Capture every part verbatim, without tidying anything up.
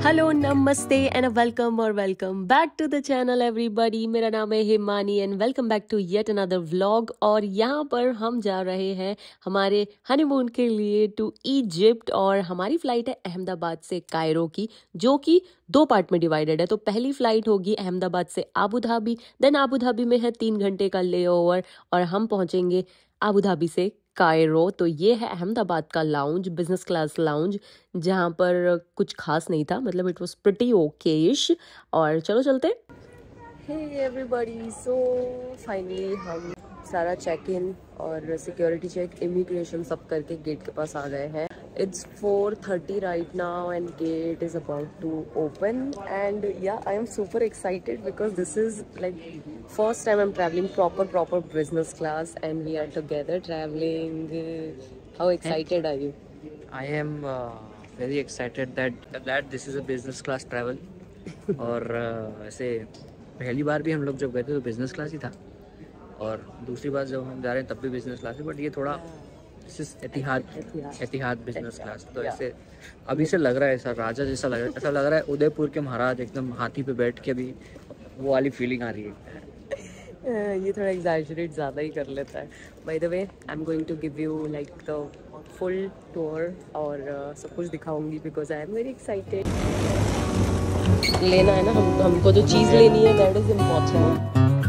Hello नमस्ते and welcome और welcome back to the channel everybody. मेरा नाम है Himani and welcome back to yet another vlog. और यहाँ पर हम जा रहे हैं हमारे हनीमून के लिए टू इजिप्ट और हमारी फ़्लाइट है अहमदाबाद से कायरो की, जो कि दो पार्ट में डिवाइडेड है। तो पहली फ़्लाइट होगी अहमदाबाद से Abu Dhabi, then Abu Dhabi में है तीन घंटे का ले ओवर और हम पहुँचेंगे आबू धाबी से कायरो। तो ये है अहमदाबाद का लाउंज, बिजनेस क्लास लाउंज, जहाँ पर कुछ खास नहीं था, मतलब इट वाज प्रिटी ओकेश। और चलो चलते। हे एवरीबॉडी, सो फाइनली हम सारा चेक इन और सिक्योरिटी चेक, इमिग्रेशन सब करके गेट के पास आ गए हैं। It's four thirty right now and gate is about to open and yeah I am super excited because this is like first time I'm traveling proper proper business class and we are together traveling. How excited are you? I am uh, very excited that that this is a business class travel. और uh, ऐसे पहली बार भी हम लोग जब गए थे तो बिजनेस क्लास ही था और दूसरी बार जब हम जा रहे हैं तब भी बिजनेस क्लास है, बट ये थोड़ा एतिहाद एतिहाद बिजनेस क्लास। तो ऐसे अभी से लग रहा है, ऐसा राजा जैसा लग रहा है, ऐसा लग रहा है उदयपुर के महाराज एकदम हाथी पे बैठ के, अभी वो वाली फीलिंग आ रही है। ये थोड़ा एग्जैजरेट ज़्यादा ही कर लेता है। By the way I am going to give you like the full tour और uh, सब कुछ दिखाऊंगी because I am very excited. लेना है ना, हम हमको जो चीज़ लेनी है दैट इज इम्पॉर्टेंट।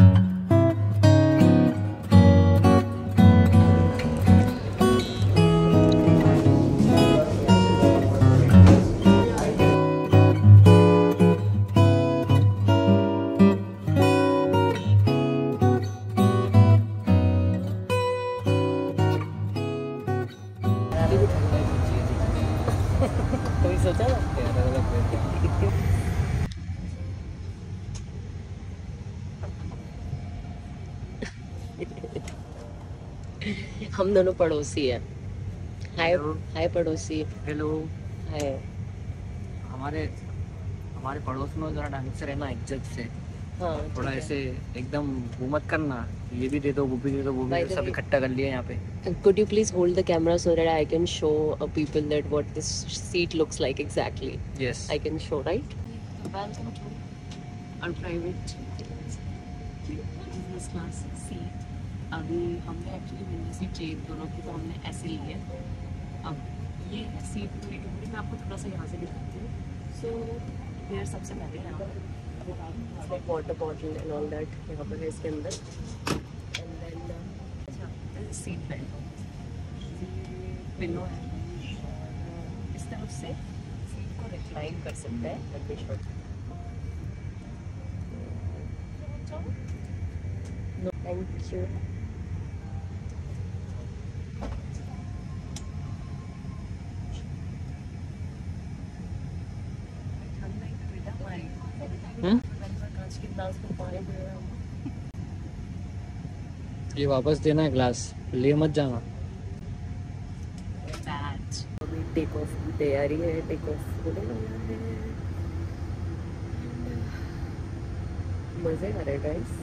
कभी सोचा ना हम दोनों पड़ोसी हैं। हाय हाय पड़ोसी। Hello hi. हमारे हमारे पड़ोस में जरा ढंग से रहना, इज्जत से। हाँ, थोड़ा ऐसे एकदम वो मत करना, ये भी दे दो वो भी दे दो वो भी, सब इकट्ठा कर लिया यहाँ पे। Could you please hold the camera so that I can show uh, people that what this seat looks like exactly? Yes. I can show, right? Welcome to our private business class seat. अभी हमने actually window seat चाहिए दोनों की, तो हमने ऐसे ली है। अब ये सीट पूरी की पूरी मैं आपको थोड़ा सा यहाँ से दिखाती हूँ। सो फिर सबसे पहले यहाँ पर water bottle and all that यहाँ पर है इसके अंदर। एंड देन अच्छा सीट बेल्ट पिलो है, इस तरफ से सीट को रिक्लाइन कर सकते हैं। Thank you. ये वापस देना है ग्लास, ले मत जाना। अभी टेक ऑफ की तैयारी है, टेक ऑफ मजे आ रहे गाइस।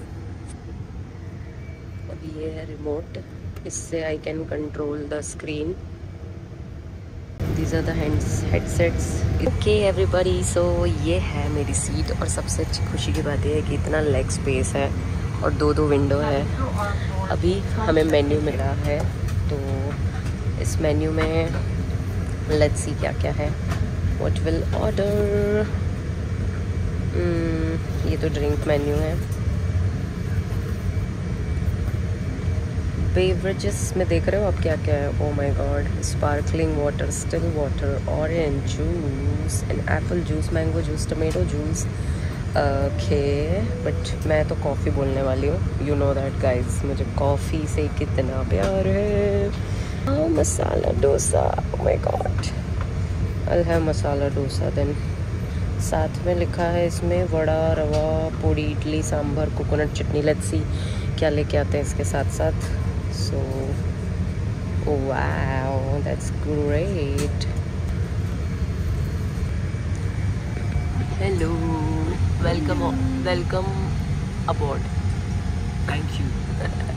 अब ये है रिमोट, इससे I can control the screen. These are the hands headsets. Okay everybody, so ये है मेरी सीट और सबसे अच्छी खुशी की बात यह है कि इतना लेग स्पेस है और दो दो विंडो है। अभी हमें मेन्यू मिला है, तो इस मेन्यू में लेट्स सी क्या क्या है। व्हाट विल ऑर्डर, ये तो ड्रिंक मेन्यू है। बेवरेजेस में देख रहे हो आप क्या क्या है। Oh my god, sparkling water, still water, orange juice and apple juice, mango juice, tomato juice. Okay, but मैं तो कॉफ़ी बोलने वाली हूँ। यू नो दैट गाइस, मुझे कॉफ़ी से कितना प्यार है। हाँ, masala dosa, oh my god, I have masala dosa. Then साथ में लिखा है इसमें vada, rava, puri, idli, sambar, coconut chutney. Let's see क्या लेके आते हैं इसके साथ साथ। So, wow, that's great. Hello, welcome, welcome aboard. Thank you.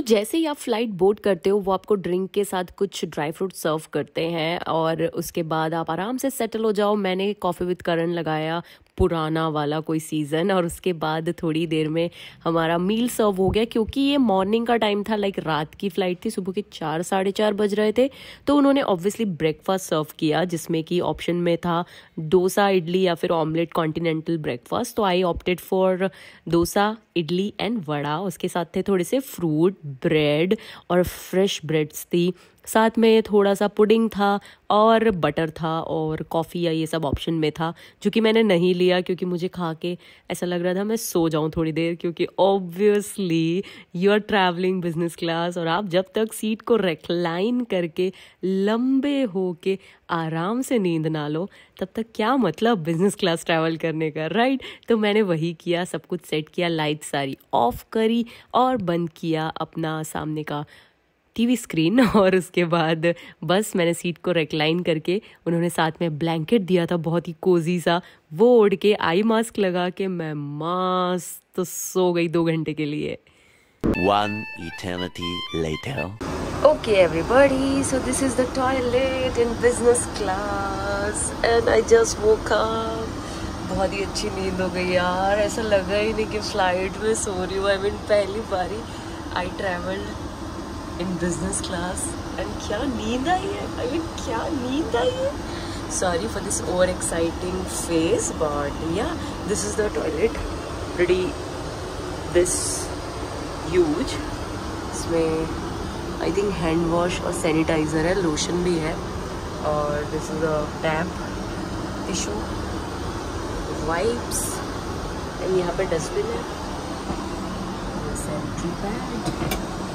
जैसे ही आप फ्लाइट बोर्ड करते हो वो आपको ड्रिंक के साथ कुछ ड्राई फ्रूट सर्व करते हैं और उसके बाद आप आराम से सेटल हो जाओ। मैंने कॉफ़ी विद करण लगाया, पुराना वाला कोई सीज़न, और उसके बाद थोड़ी देर में हमारा मील सर्व हो गया। क्योंकि ये मॉर्निंग का टाइम था, लाइक रात की फ़्लाइट थी, सुबह के चार साढ़े चार बज रहे थे, तो उन्होंने ऑब्वियसली ब्रेकफास्ट सर्व किया जिसमें कि ऑप्शन में था डोसा, इडली या फिर ऑमलेट कॉन्टिनेंटल ब्रेकफास्ट। तो I opted for dosa, idli and vada. उसके साथ थे थोड़े से फ्रूट, ब्रेड और फ्रेश ब्रेड्स थी, साथ में थोड़ा सा पुडिंग था और बटर था और कॉफ़ी या ये सब ऑप्शन में था, जो कि मैंने नहीं लिया क्योंकि मुझे खा के ऐसा लग रहा था मैं सो जाऊं थोड़ी देर। क्योंकि obviously you are travelling business class और आप जब तक सीट को रिक्लाइन करके लंबे होके आराम से नींद ना लो तब तक क्या मतलब बिजनेस क्लास ट्रैवल करने का, राइट। तो मैंने वही किया, सब कुछ सेट किया, लाइट सारी ऑफ करी और बंद किया अपना सामने का टीवी स्क्रीन। और उसके बाद बस मैंने सीट को रिक्लाइन करके, उन्होंने साथ में ब्लैंकेट दिया था बहुत ही कोजी सा, वो ओढ़ के आई मास्क लगा के मैं मस्त सो गई दो घंटे के लिए। One eternity later. Okay everybody, so this is the toilet in business class and I just woke up. बहुत ही अच्छी नींद हो गई यार, ऐसा लगा ही नहीं कि फ्लाइट में सो रही हूँ। आई मीन पहली बारी I travelled in business class and क्या नींद आई है, आई मीन क्या नींद आई है। Sorry for this over exciting face but yeah this is the toilet, pretty this huge. इसमें आई थिंक हैंड वॉश और सैनिटाइजर है, लोशन भी है, और this is a tap, tissue, wipes and यहाँ पे डस्टबिन है, sanitary pad,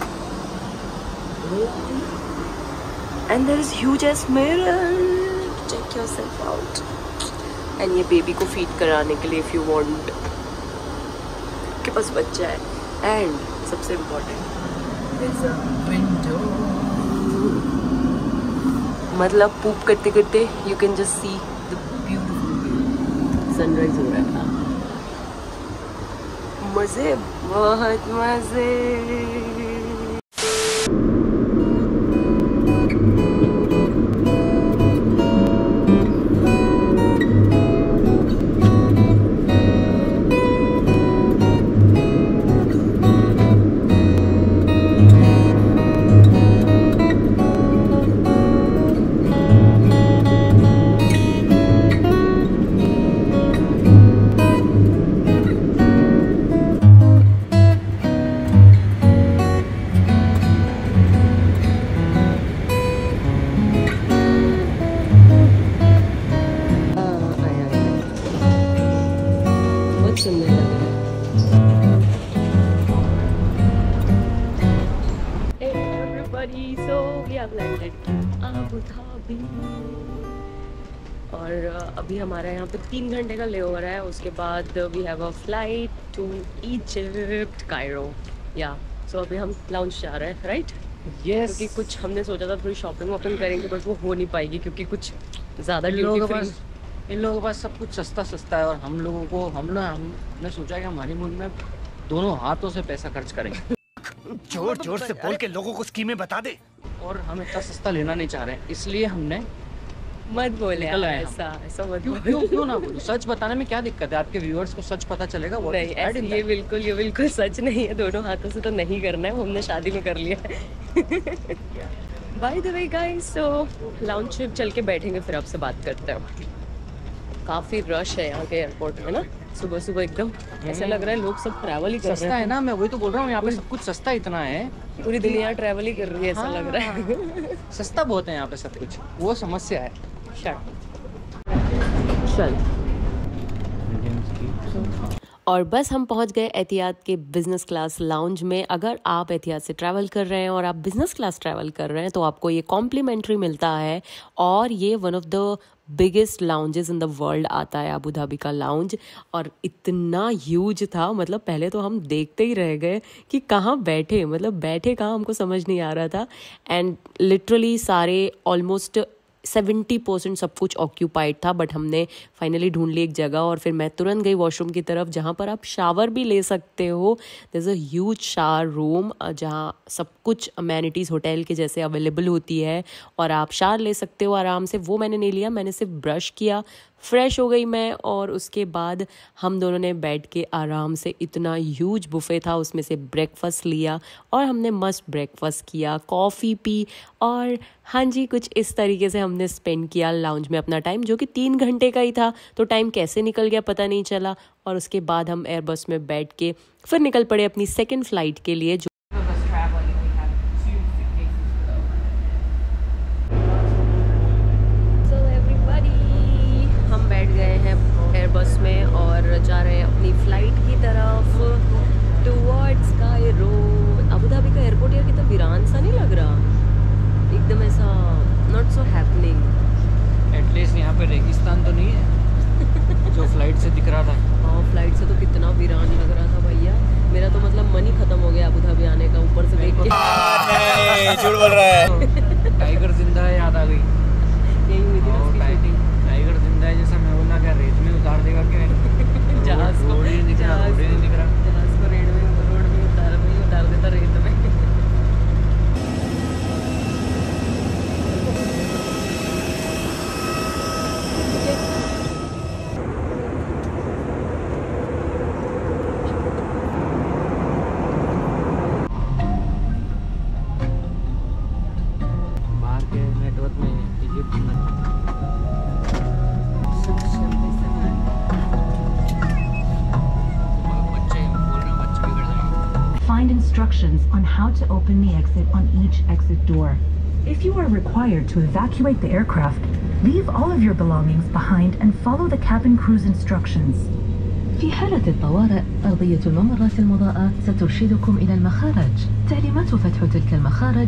and there is huge as mirror to check yourself out, and ये बेबी को फीड कराने के लिए if you want, के पास बच्चा है, and सबसे इम्पोर्टेंट there's a window, मतलब पूप करते करते you can just see the beautiful view, sunrise हो रहा था, मजे, बहुत मजे। और अभी हमारा यहाँ पे तीन घंटे का लेओवर है, उसके बाद we have a flight to Egypt, Cairo, yeah so अभी हम लाउंज जा रहे हैं, राइट। यस, क्योंकि कुछ हमने सोचा था थोड़ी शॉपिंग वॉपिंग करेंगे बट वो हो नहीं पाएगी क्योंकि कुछ ज़्यादा ड्यूटी फ्री, इन लोगों के पास सब कुछ सस्ता सस्ता है और हम लोगों को हम ना हमने सोचा कि हम हनीमून में दोनों हाथों से पैसा खर्च करेंगे। जोर जोर से बोल के लोगों को स्कीमें बता दे। और हम इतना सस्ता लेना नहीं चाह रहे हैं, इसलिए हमने मत बोले निकल आए ऐसा ऐसा मत क्यों बोले। क्यों क्यों ना बोलूं, सच बताने में क्या दिक्कत है, आपके व्यूअर्स को सच पता चलेगा। वो नहीं ऐसे ये बिल्कुल ये बिल्कुल सच नहीं है, दोनों हाथों से तो नहीं करना है, वो हमने शादी में कर लिया है। By the way guys, so lounge में चल के बैठेंगे फिर आपसे बात करते हैं। काफ़ी रश है यहाँ के एयरपोर्ट में ना, सुबह सुबह एकदम ऐसा लग रहा है लोग सब ट्रैवल ही कर रहे हैं। सस्ता है ना, मैं वही तो बोल रहा हूँ, यहाँ पे सब कुछ सस्ता इतना है, पूरी दुनिया ट्रैवल ही कर रही है ऐसा लग रहा है। सस्ता बहुत है यहाँ पे सब कुछ, वो समस्या है। चल और बस हम पहुंच गए एतिहाद के बिजनेस क्लास लाउंज में। अगर आप एतिहाद से ट्रैवल कर रहे हैं और आप बिजनेस क्लास ट्रैवल कर रहे हैं तो आपको ये कॉम्प्लीमेंट्री मिलता है, और ये one of the biggest lounges in the world आता है अबू धाबी का लाउंज। और इतना ह्यूज था, मतलब पहले तो हम देखते ही रह गए कि कहाँ बैठे, मतलब बैठे कहाँ हमको समझ नहीं आ रहा था। एंड लिटरली सारे ऑलमोस्ट सेवेंटी परसेंट सब कुछ ऑक्यूपाइड था, बट हमने फाइनली ढूंढ ली एक जगह और फिर मैं तुरंत गई वॉशरूम की तरफ जहाँ पर आप शावर भी ले सकते हो। There is a huge shower room जहाँ सब कुछ अमेनिटीज़ होटल के जैसे अवेलेबल होती है और आप शावर ले सकते हो आराम से। वो मैंने नहीं लिया, मैंने सिर्फ ब्रश किया, फ्रेश हो गई मैं और उसके बाद हम दोनों ने बैठ के आराम से, इतना ह्यूज बुफे था उसमें से ब्रेकफास्ट लिया और हमने मस्त ब्रेकफास्ट किया, कॉफ़ी पी और हाँ जी कुछ इस तरीके से हमने स्पेंड किया लाउंज में अपना टाइम, जो कि तीन घंटे का ही था। तो टाइम कैसे निकल गया पता नहीं चला। और उसके बाद हम एयरबस में बैठ के फिर निकल पड़े अपनी सेकेंड फ़्लाइट के लिए। जो एयरबस में और जा रहे हैं अपनी फ़्लाइट की तरफ टुवर्ड्स कायरो। अबू धाबी का एयरपोर्ट यार कितना वीरान सा नहीं लग रहा, एकदम ऐसा नॉट सो हैपनिंग। एटलीस्ट यहाँ पे रेगिस्तान तो नहीं है जो फ्लाइट से दिख रहा था। हाँ फ्लाइट से तो कितना वीरान लग रहा था भैया, मेरा तो मतलब मन ही खत्म हो गया अबू धाबी आने का ऊपर से देख के। झूठ बोल रहा है। टाइगर जिंदा है याद आ गई, यही हुई थी उसकी शूटिंग। टाइगर जिंदा है जैसा मैं बोलना क्या रेत में उतार देगा क्या? जहाज को रोड ही नहीं दिख रहा, रोड ही नहीं दिख रहा। जहाज को रेड में रोड में उतार में उतार देता रेत में। बाहर के नेटवर्क में इजिप्ट में Find instructions on how to open the exit on each exit door. If you are required to evacuate the aircraft, leave all of your belongings behind and follow the cabin crew's instructions. في حالة الطوارئ أرضية الممرات المضاءة سترشدكم إلى المخارج. تعليمات فتح تلك المخارج.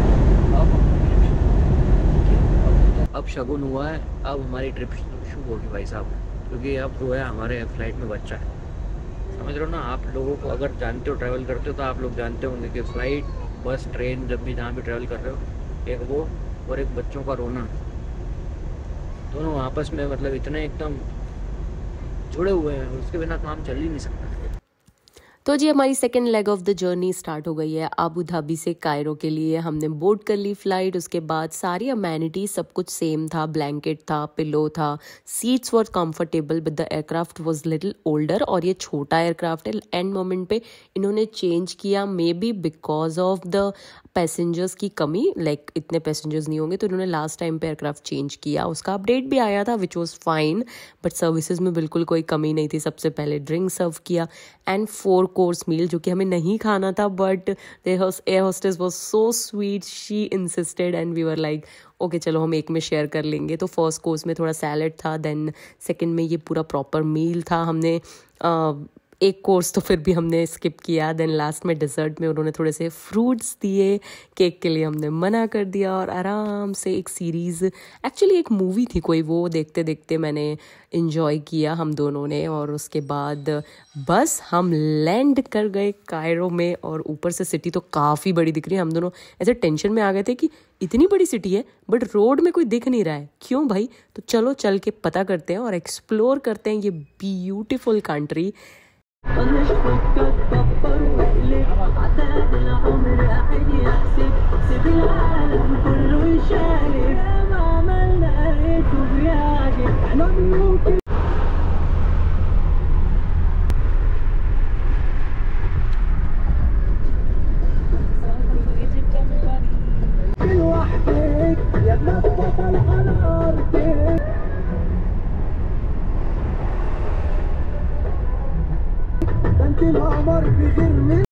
अब शगुन हुआ है, अब हमारी trip शुरू होगी भाई साहब, क्योंकि अब जो है हमारे फ्लाइट में बच्चा है। समझ रहे हो ना, आप लोगों को अगर जानते हो ट्रैवल करते हो तो आप लोग जानते होंगे कि फ़्लाइट बस ट्रेन जब भी जहाँ भी ट्रैवल कर रहे हो, एक वो और एक बच्चों का रोना, दोनों आपस में मतलब इतने एकदम जुड़े हुए हैं, उसके बिना काम चल ही नहीं सकता। तो जी हमारी second leg of the journey start हो गई है अबू धाबी से कायरो के लिए। हमने बोर्ड कर ली फ़्लाइट, उसके बाद सारी अमेनिटीज सब कुछ सेम था, ब्लैंकेट था, पिलो था, seats were comfortable, but the aircraft was little older और ये छोटा एयरक्राफ्ट है। एंड मोमेंट पे इन्होंने चेंज किया, maybe because of the passengers की कमी, लाइक like, इतने पैसेंजर्स नहीं होंगे तो इन्होंने लास्ट टाइम पे एयरक्राफ्ट चेंज किया। उसका अपडेट भी आया था which was fine, but services में बिल्कुल कोई कमी नहीं थी। सबसे पहले ड्रिंक सर्व किया एंड फोर कोर्स मील जो कि हमें नहीं खाना था, but air hostess was so sweet, she insisted and we were like okay चलो हम एक में शेयर कर लेंगे। तो फर्स्ट कोर्स में थोड़ा सैलड था, देन सेकेंड में ये पूरा प्रॉपर मील था। हमने uh, एक कोर्स तो फिर भी हमने स्किप किया, देन लास्ट में डिज़र्ट में उन्होंने थोड़े से फ्रूट्स दिए, केक के लिए हमने मना कर दिया और आराम से एक सीरीज़, एक्चुअली एक मूवी थी कोई, वो देखते देखते मैंने इन्जॉय किया हम दोनों ने। और उसके बाद बस हम लैंड कर गए कायरो में और ऊपर से सिटी तो काफ़ी बड़ी दिख रही है। हम दोनों ऐसे टेंशन में आ गए थे कि इतनी बड़ी सिटी है बट रोड में कोई दिख नहीं रहा है, क्यों भाई? तो चलो चल के पता करते हैं और एक्सप्लोर करते हैं ये ब्यूटीफुल कंट्री। مش فكك كبر واقلب عداد العمر قاعد يحسب سيب العالم كله يشارك ما عملنا لقيته بيعجب احنا ممكن لوحدك يا ابن البطل على ارضك انت القمر بغير من